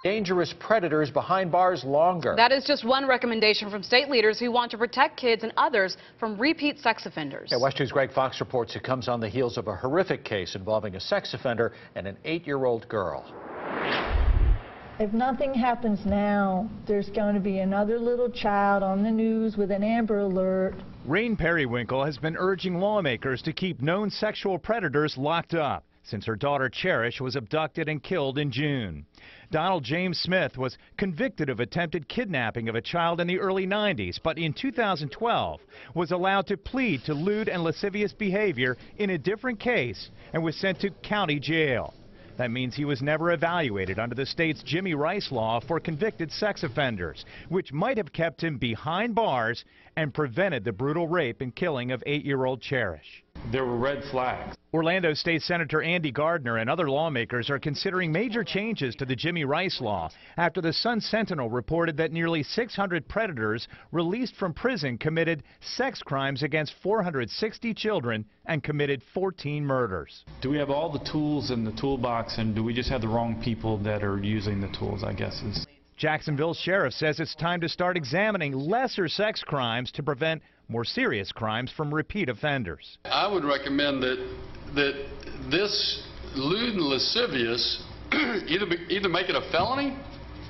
Dangerous predators behind bars longer. That is just one recommendation from state leaders who want to protect kids and others from repeat sex offenders. Yeah, WESH News' Greg Fox reports it comes on the heels of a horrific case involving a sex offender and an 8-year-old girl. If nothing happens now, there's going to be another little child on the news with an Amber Alert. Rain Periwinkle has been urging lawmakers to keep known sexual predators locked up since her daughter Cherish was abducted and killed in June. Donald James Smith was convicted of attempted kidnapping of a child in the early 90s, but in 2012 was allowed to plead to lewd and lascivious behavior in a different case and was sent to county jail. That means he was never evaluated under the state's Jimmy Rice law for convicted sex offenders, which might have kept him behind bars and prevented the brutal rape and killing of 8-year-old Cherish. There were red flags. Orlando State Senator Andy Gardner and other lawmakers are considering major changes to the Jimmy Rice law after the Sun-Sentinel reported that nearly 600 predators released from prison committed sex crimes against 460 children and committed 14 murders. Do we have all the tools in the toolbox, and do we just have the wrong people that are using the tools, I guess is. Jacksonville's sheriff says it's time to start examining lesser sex crimes to prevent more serious crimes from repeat offenders. I would recommend that this lewd and lascivious either make it a felony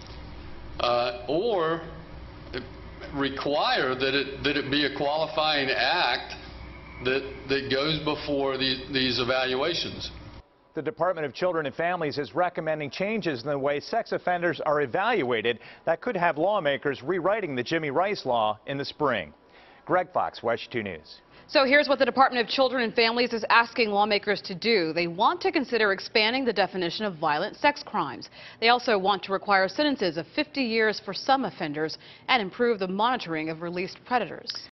or require that it be a qualifying act that goes before these evaluations. The Department of Children and Families is recommending changes in the way sex offenders are evaluated that could have lawmakers rewriting the Jimmy Rice law in the spring. Greg Fox, WESH 2 News. So here's what the Department of Children and Families is asking lawmakers to do. They want to consider expanding the definition of violent sex crimes. They also want to require sentences of 50 years for some offenders and improve the monitoring of released predators.